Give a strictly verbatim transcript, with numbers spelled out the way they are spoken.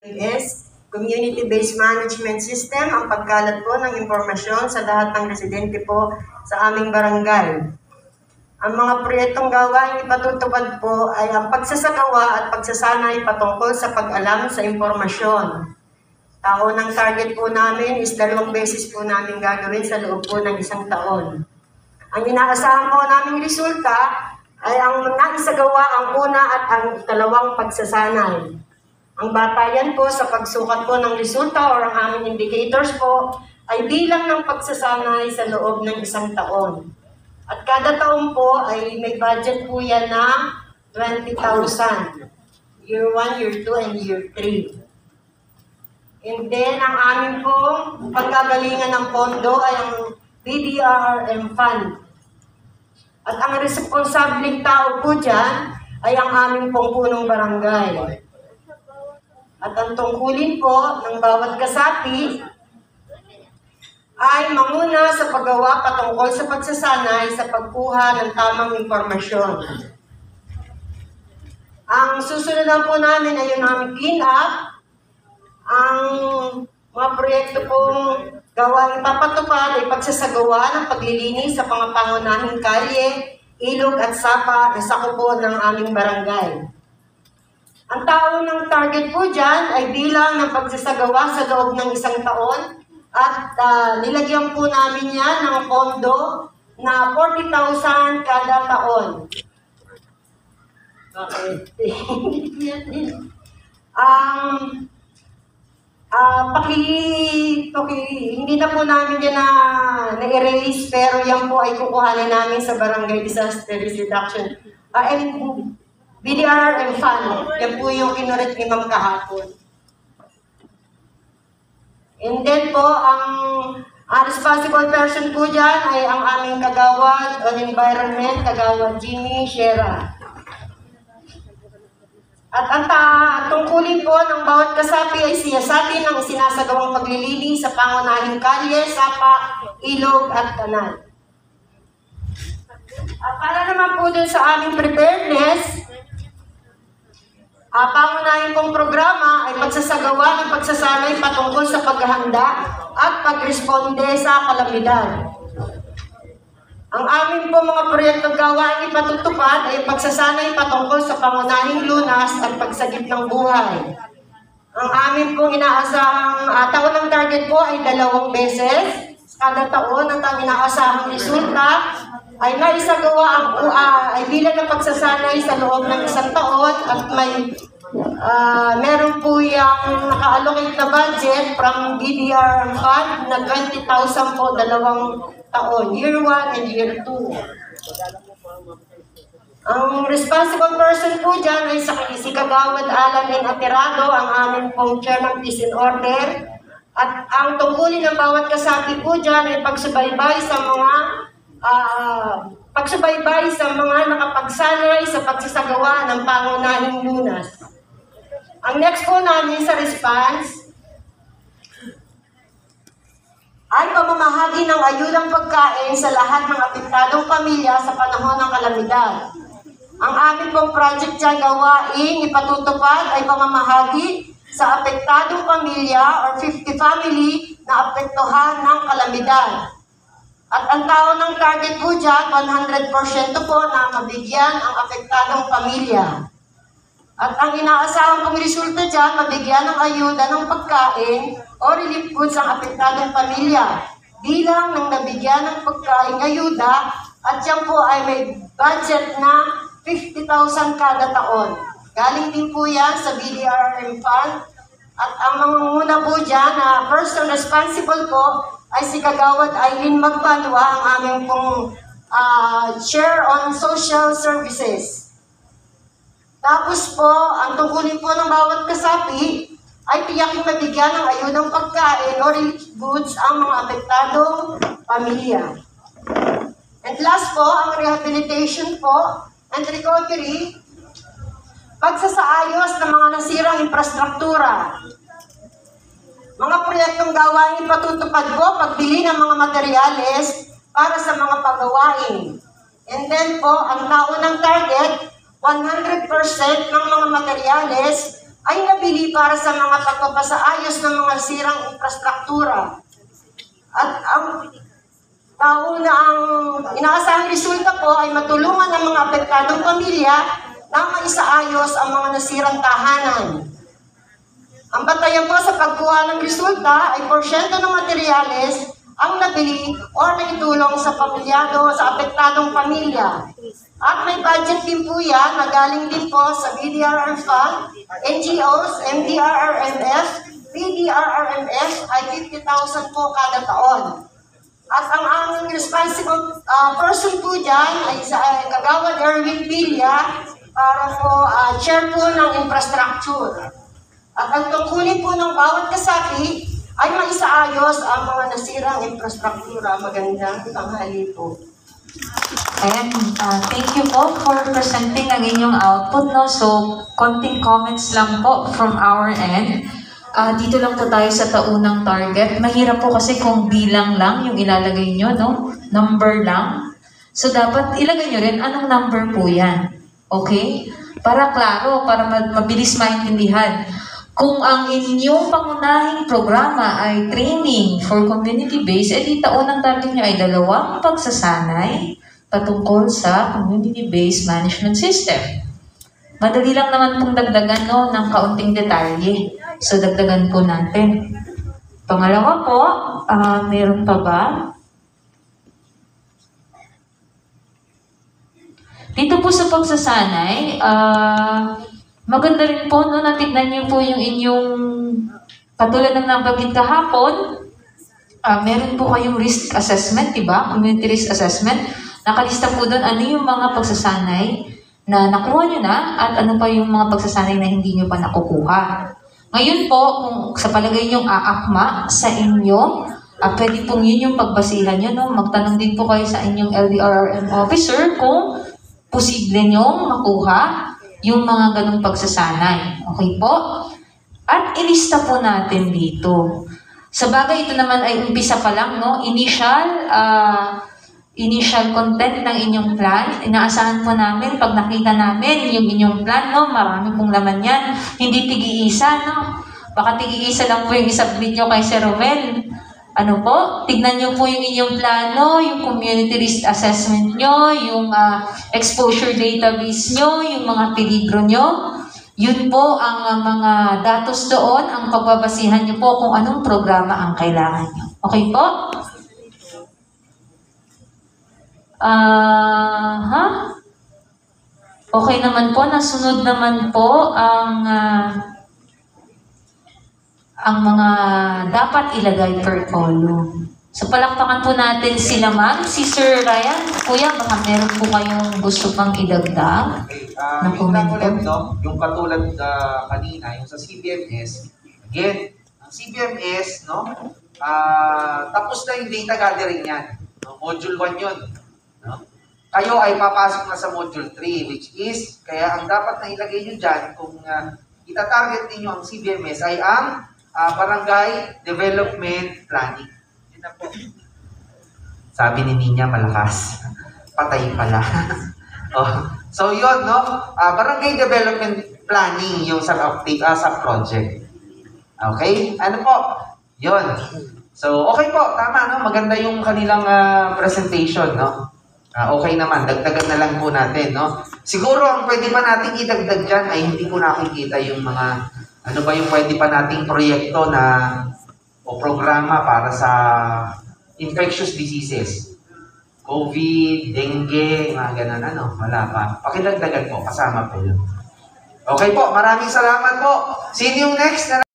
is Community-Based Management System, ang pagkalat po ng impormasyon sa lahat ng residente po sa aming barangay. Ang mga proyektong gawain ipatutupad po ay ang pagsasagawa at pagsasanay patungkol sa pag-alam sa impormasyon. Taon ng target po namin is dalawang beses po namin gagawin sa loob po ng isang taon. Ang inaasahan po naming resulta ay ang naisagawa ang una at ang ikalawang pagsasanay. Ang batayan po sa pagsukat po ng resulta or ang aming indicators po ay bilang ng pagsasanay sa loob ng isang taon. At kada taon po ay may budget po yan na twenty thousand. Year one, Year two, and Year three. And then, ang amin pong pagkagalingan ng pondo ay ang B D R R M Fund. At ang responsableng tao po dyan ay ang aming pong punong barangay. At ang tungkulin po ng bawat kasapi ay manguna sa paggawa patungkol sa pagsasanay sa pagkuha ng tamang impormasyon. Ang susunod na po namin ay yung aming clean up. Ang mga proyekto pong gawain papatupad ay pagsasagawa ng paglilinis sa mga pangunahing kalye, ilog at sapa na sakupo ng aming barangay. Ang taon ng target po dyan ay bilang ng pagsasagawa sa loob ng isang taon at uh, nilagyan po namin yan ng pondo na forty thousand kada taon. Ang um, uh, paki, paki, hindi na po namin yan na na-erase pero yan po ay kukuhanin namin sa Barangay Disaster Risk Reduction. Uh, and B D R R M Fund, yan po yung kinurit ni Ma'am kahapon. And then po, ang uh, responsible person po dyan ay ang aming kagawad on environment, kagawad Jimmy Shera. At ang ta tungkulin po ng bawat kasapi ay siyasatin ang sinasagawang paglilinis sa pangunahing kalye, sapa, ilog at kanal. At para naman po dun sa aming preparedness, Uh, pangunahin pong programa ay pagsasagawa ng pagsasanay patungkol sa paghahanda at pagresponde sa kalamidad. Ang aming po mga proyektong gawain ipatutupad ay pagsasanay patungkol sa pangunahing lunas at pagsagip ng buhay. Ang aming pong inaasahang uh, taon ng target po ay dalawang beses. Kada taon at ang inaasahang resulta ay naisagawa ang uh, ay bilang ng pagsasanay sa loob ng isang taon at may uh, meron po yung naka-allocate na budget from B D R R M Fund na twenty thousand po dalawang taon, year one and year two. Ang responsible person po dyan ay si Kagawad Alan N. Aterado, ang aming pong chair ng Peace and Order. At ang tungkulin ng bawat kasapi po dyan ay pagsubaybay sa mga Uh, pagsubaybay sa mga nakapagsanay sa pagsasagawa ng pangunahing lunas. Ang next po namin sa response ay pamamahagi ng ayudang pagkain sa lahat ng apektadong pamilya sa panahon ng kalamidad. Ang aming pong project dyan gawain ipatutupad ay pamamahagi sa apektadong pamilya or fifty family na apektuhan ng kalamidad. At ang taon ng target po dyan, one hundred percent po na mabigyan ang apektadong pamilya. At ang inaasahang pong resulta dyan, mabigyan ng ayuda ng pagkain o relief goods ang apektadong pamilya. Bilang ng nabigyan ng pagkain ayuda, at yan po ay may budget na fifty thousand kada taon. Galing din po yan sa B D R R M Fund. At ang mangunguna po dyan na person responsible po ay si Kagawad Eileen Magbanwa, ang aming pong uh, chair on social services. Tapos po, ang tungkulin po ng bawat kasapi ay tiyaking mabigyan ng ayudang pagkain o relief goods ang mga apektadong pamilya. And last po, ang rehabilitation po and recovery, pagsasaayos ng mga nasirang infrastruktura. Mga proyektong gawain patutupad po pagbili ng mga materyales para sa mga paggawain. And then po, ang taon ng target, one hundred percent ng mga materyales ay nabili para sa mga pagpapasaayos ng mga sirang infrastruktura. At ang tao na ang inaasahang resulta po ay matulungan ng mga apektadong pamilya na maisaayos ang mga nasirang tahanan. Ang batayan po sa pagkuha ng resulta ay porsyento ng materyales ang nabili o naitulong sa pamilyado, sa apektadong pamilya. At may budget din po yan na galing din po sa B D R R M Fund, N G Os, M D R R M F, B D R R M F ay fifty thousand po kada taon. At ang aming responsible uh, person po dyan ay sa uh, Kagawad Erwin Villa para po uh, chair po ng infrastructure. At ang tungkulin po ng bawat kasapi ay maisaayos ang mga nasirang infrastruktura. Magandang tanghali po. And uh, thank you po for presenting ang inyong output. No? So, konting comments lang po from our end. Uh, dito lang po tayo sa taunang target. Mahirap po kasi kung bilang lang yung ilalagay nyo, no? Number lang. So, dapat ilagay nyo rin anong number po yan. Okay? Para klaro, para mabilis maintindihan. Kung ang inyong pangunahing programa ay training for community-based, eh di taunang target nyo ay dalawang pagsasanay patungkol sa community-based management system. Madali lang naman pong dagdagan no, ng kaunting detalye. So, dagdagan po natin. Pangalawa po, uh, meron pa ba? Dito po sa pagsasanay, uh, maganda rin po, no, natignan niyo po yung inyong, katulad ng nabagit kahapon, uh, meron po kayong risk assessment, diba? Community risk assessment. Nakalista po doon ano yung mga pagsasanay na nakuha nyo na at ano pa yung mga pagsasanay na hindi nyo pa nakukuha. Ngayon po, kung sa palagay nyong aakma sa inyo, uh, pwede pong yun yung pagbasihan nyo. No? Magtanong din po kayo sa inyong L D R R M officer kung posible nyong makuha yung mga ganong pagsasanay. Okay po? At ilista po natin dito. Sa bagay, ito naman ay umpisa pa lang, no? Initial, uh, initial content ng inyong plan. Inaasahan po namin, pag nakita namin yung inyong plan, no? Marami pong laman yan. Hindi tig-iisa, no? Baka tig-iisa lang po yung isubmit nyo kay Sir Romel. Ano po? Tignan nyo po yung inyong plano, yung community risk assessment nyo, yung uh, exposure database nyo, yung mga peligro nyo. Yun po ang uh, mga datos doon, ang pagbabasihan nyo po kung anong programa ang kailangan nyo. Okay po? Ah, uh, ha? Okay naman po, nasunod naman po ang uh, ang mga dapat ilagay per column. So palakpakan po natin sila ma'am, si Sir Ryan. Kuya, baka meron po kayong gusto pang idagdag okay. uh, na komento. Ulit, no? Yung katulad uh, kanina, yung sa C B M S, again, ang C B M S, no? Uh, tapos na yung data gathering yan. No? Module one yun. No? Kayo ay papasok na sa Module three, which is, kaya ang dapat na ilagay nyo dyan, kung uh, itatarget ninyo ang C B M S, ay ang uh, Barangay Development Planning. Yun na po. Sabi ni Ninya, malakas. Patay pala. Oh. So yun, no? Uh, Barangay Development Planning, yung sa, uh, sa project. Okay? Ano po? Yun. So, okay po. Tama, no? Maganda yung kanilang uh, presentation, no? Uh, okay naman, dagdagan na lang po natin, no? Siguro, ang pwede pa natin idagdag dyan ay hindi ko nakikita yung mga, ano ba yung pwede pa nating proyekto na, o programa para sa infectious diseases. COVID, dengue, mga ganun, ano, wala pa. Pakidagdagan po, kasama po yun. Okay po, maraming salamat po. Sino yung next na